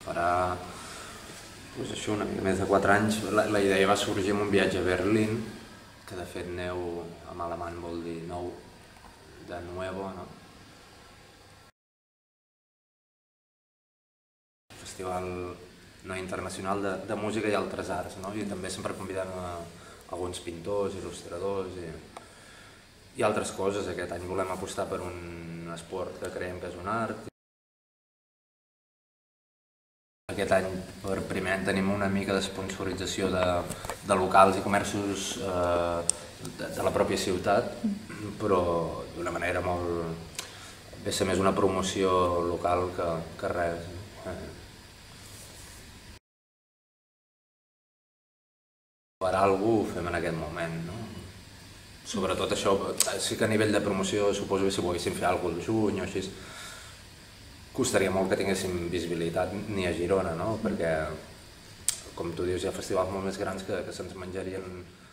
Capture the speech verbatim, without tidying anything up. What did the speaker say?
Farà doncs això, una mica més de quatre anys. La, la idea va sorgir amb un viatge a Berlín, que de fet neu en alemany vol dir nou, de nuevo, no? Festival no internacional de, de música i altres arts, no? I també sempre convidant a alguns pintors, il·lustradors i, i altres coses. Aquest any volem apostar per un esport que creiem que és un art. Aquest any, per primer any, tenim una mica d'esponsorització de, de locals i comerços eh, de, de la pròpia ciutat, però d'una manera molt... ve a ser més una promoció local que, que res. Eh. Per algú ho fem en aquest moment, no? Sobretot això, sí que a nivell de promoció suposo que si volguéssim fer alguna cosa al juny o així, costaria molt que tinguéssim visibilitat ni a Girona, no? Perquè, com tu dius, hi ha festivals molt més grans que, que se'ns menjarien